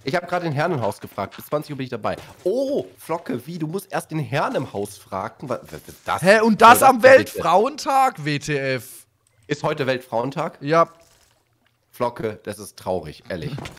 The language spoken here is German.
Ich habe gerade den Herrn im Haus gefragt. Bis 20 Uhr bin ich dabei. Oh, Flocke, wie? Du musst erst den Herrn im Haus fragen. Was ist das? Hä, und das am Weltfrauentag, WTF? Ist heute Weltfrauentag? Ja. Flocke, das ist traurig, ehrlich.